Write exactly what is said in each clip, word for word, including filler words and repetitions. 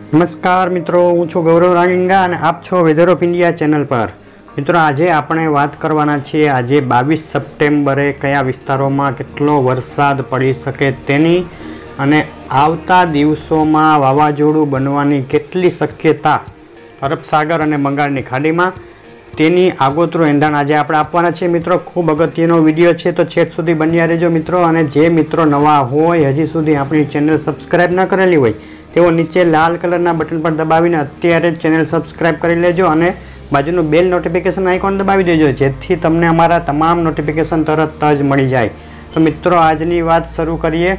नमस्कार मित्रों, हूँ छूं गौरव रांगिंगा और आप छो वेधर ऑफ इंडिया चैनल पर। मित्रों, आज आपणे बात करवाना छीए आज बावीस सप्टेम्बरे कया विस्तारोमां केटलो वरसाद पड़ी शके तेनी अने आवता दिवसोमां वावाझोडुं बनवानी केटली शक्यता अरब सागर और बंगाळनी खाडीमां तेनी आगोतरू एंधाण आज आपणे आपवाना छीए। मित्रों, खूब अगत्यनो विडियो छे तो छेक सुधी बन्या रहेजो मित्रों। अने जे मित्रों नवा होय हजी सुधी आपणी चेनल सब्सक्राइब न करेली होय तेओ नीचे लाल कलरना बटन पर दबावीने अत्यारे चेनल सब्सक्राइब करी लेजो अने बाजुनुं बेल नोटिफिकेशन आइकॉन दबावी देजो जेथी तमने अमारा तमाम नोटिफिकेशन तरत ज मळी जाय। तो मित्रों, आजनी वात शरू करीए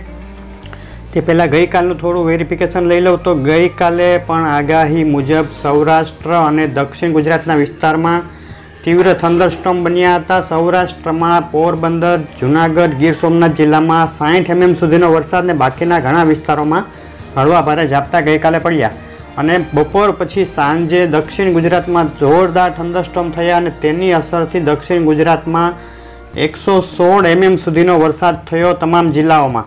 ते पहला गई कालनुं थोड़ुं वेरिफिकेशन लई लऊं तो गई काले पण आगाही मुजब सौराष्ट्र अने दक्षिण गुजरातना विस्तारमां तीव्र थंडरस्टॉर्म बन्या हता। सौराष्ट्रमां पोरबंदर, जूनागढ़, गीर सोमनाथ जिल्लामां साठ एमएम सुधीनो वरसाद ने बाकीना घणा विस्तारोमां हळवा भारे झापटा गई काले पड्या अने बपोर पछी सांजे दक्षिण गुजरात में जोरदार थंडरस्टॉर्म थया अने तेनी असरथी दक्षिण गुजरात में एक सौ सोल एमएम सुधीनो वरसाद थयो तमाम जिल्लाओमां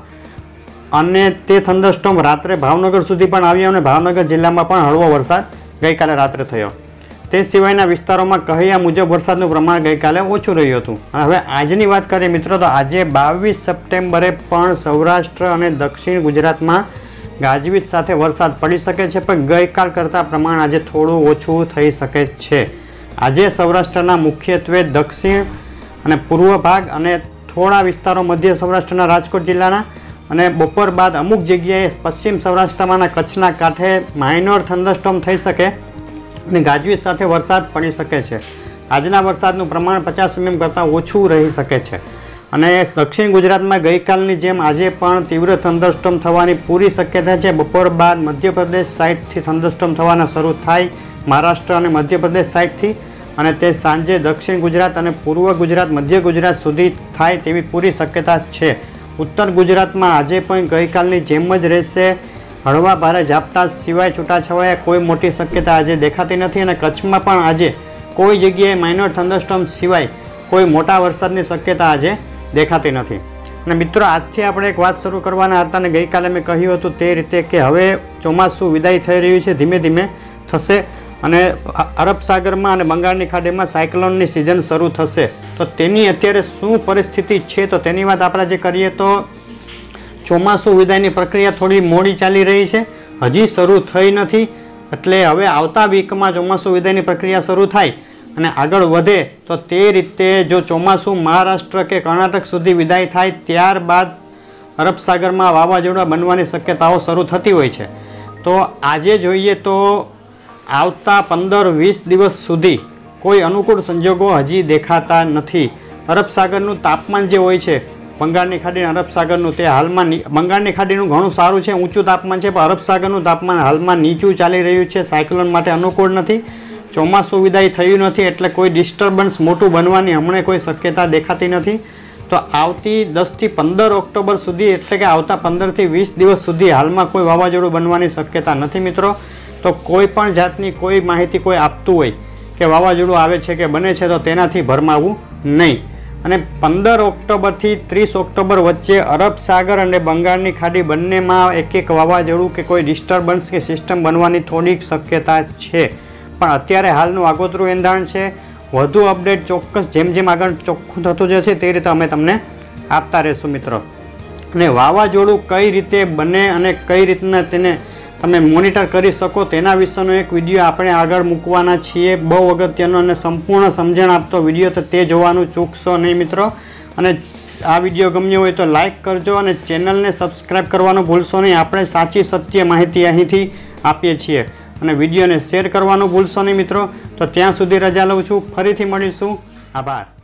अने ते थंडरस्टॉर्म रात्रे भावनगर सुधी पण आव्यो अने भावनगर जिल्ला में पण हळवो वरसाद गई काले रात्रे थयो। ते सिवायना विस्तारोमां कहया मुजब वरसादनुं प्रमाण गई काले ओछुं रह्युं हतुं। हवे आजनी वात करीए मित्रों तो आजे बावीस सप्टेम्बरे पण सौराष्ट्र अने दक्षिण गुजरात में गाजवीज साथे वरसाद पड़ी सके छे पण गई काल करता प्रमाण आज थोड़ुं ओछुं थई सके छे। आजे सौराष्ट्रना मुख्यत्वे दक्षिण अने पूर्व भाग अने थोड़ा विस्तारों मध्य सौराष्ट्रना राजकोट जिल्लाना अने बपोर बाद अमुक जग्याए पश्चिम सौराष्ट्रमांना कच्छना कांठे माइनर थंडरस्टॉर्म थई सके अने गाजवीज साथे वरसाद पड़ी सके छे। आजना वरसादनुं प्रमाण पचास एमएम करता ओछुं रही सके छे अने दक्षिण गुजरात में गई कालनी जेम आजे पण तीव्र थंडरस्टॉर्म थवानी पूरी शक्यता है। बपोर बाद मध्य प्रदेश साइड थी थंडरस्टॉर्म थवाना शरू थाय महाराष्ट्र और मध्य प्रदेश साइड थी अने ते सांजे दक्षिण गुजरात और पूर्व गुजरात मध्य गुजरात सुधी थाय तेवी पूरी शक्यता है। उत्तर गुजरात में आजे पण गई कालनी जेम ज रहेशे। हळवा भारे झापटा सिवाय छूटाछवाया कोई मोटी शक्यता आज देखाती नहीं अने कच्छमां पण आजे कोई जग्याए माइनर थंडरस्टॉर्म सिवाय कोई मोटा वरसादनी शक्यता आज देखाती नहीं। અને મિત્રો, આજથી આપણે એક વાત શરૂ કરવાના હતા અને ગઈકાલે મેં કહ્યું હતું તે રીતે કે હવે ચોમાસું વિદાય થઈ રહ્યું છે, ધીમે ધીમે થશે અને અરબ સાગરમાં અને બંગાળની ખાડીમાં સાયક્લોનની સિઝન શરૂ થશે। તો તેની અત્યારે શું પરિસ્થિતિ છે તો તેની વાત આપણે જે કરીએ તો ચોમાસું વિદાયની પ્રક્રિયા થોડી મોડી ચાલી રહી છે, હજી શરૂ થઈ નથી। એટલે હવે આવતા વીકમાં ચોમાસું વિદાયની પ્રક્રિયા શરૂ થાય અને આગળ વધે તો તે રીતે જો ચોમાસું મહારાષ્ટ્ર કે કર્ણાટક સુધી વિદાય થાય ત્યારબાદ અરબ સાગરમાં વાવાઝોડા બનવાની શક્યતાઓ શરૂ થતી હોય છે। તો આજે જોઈએ તો આવતા પંદર વીસ દિવસ સુધી કોઈ અનુકૂળ સંજોગો હજી દેખાતા નથી। અરબ સાગરનું તાપમાન જે હોય છે બંગાળની ખાડી અરબ સાગરનું તે હાલમાં બંગાળની ખાડીનું ઘણું સારું છે, ઊંચું તાપમાન છે, પણ અરબ સાગરનું તાપમાન હાલમાં નીચું ચાલી રહ્યું છે, સાયક્લોન માટે અનુકૂળ નથી। ચોમાસું વિદાય થયું નથી એટલે કોઈ ડિસ્ટર્બન્સ મોટું બનવાની હમણાં કોઈ શક્યતા દેખાતી નથી। તો આવતી દસથી પંદર ઓક્ટોબર સુધી એટલે કે આવતા પંદરથી વીસ દિવસ સુધી હાલમાં કોઈ વાવાઝોડું બનવાની શક્યતા નથી મિત્રો। તો કોઈ પણ જાતની કોઈ માહિતી કોઈ આપતું હોય કે વાવાઝોડું આવે છે કે બને છે તો તેનાથી ભરમાવું નહીં। અને પંદર ઓક્ટોબરથી ત્રીસ ઓક્ટોબર વચ્ચે અરબ સાગર અને બંગાળની ખાડી બંનેમાં એક એક વાવાઝોડું કે કોઈ ડિસ્ટર્બન્સ કે સિસ્ટમ બનવાની થોડીક શક્યતા છે। પણ અત્યારે હાલનું આગોતરું એંધાણ છે। વધુ અપડેટ ચોક્કસ જેમ જેમ આગળ ચોખ્ખું થતું જશે તે રીતે અમે તમને આપતા રહીશું મિત્રો। અને વાવાઝોડું કઈ રીતે બને અને કઈ રીતના તેને તમે મોનિટર કરી શકો તેના વિશેનો એક વિડીયો આપણે આગળ મૂકવાના છીએ, બહુ અગત્યનો અને સંપૂર્ણ સમજણ આપતો વિડીયો, તો તે જોવાનું ચૂકશો નહીં મિત્રો। અને આ વિડીયો ગમ્યો હોય તો લાઇક કરજો અને ચેનલને સબસ્ક્રાઈબ કરવાનું ભૂલશો નહીં। આપણે સાચી સત્ય માહિતી અહીંથી આપીએ છીએ અને વિડીયોને શેર કરવાનું ભૂલશો નહીં મિત્રો। તો ત્યાં સુધી રજા લઉં છું, ફરીથી મળીશું, આભાર।